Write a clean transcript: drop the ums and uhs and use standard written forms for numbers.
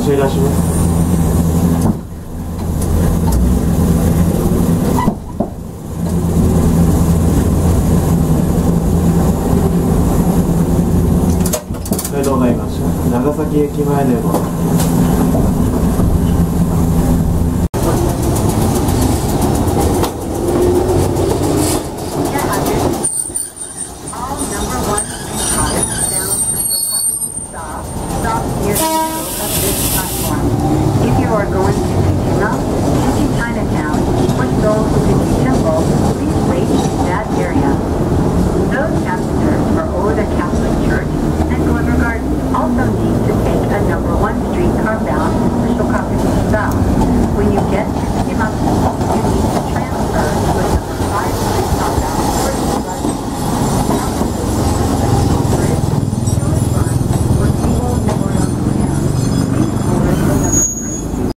しい出します。それでございました。長崎駅前でも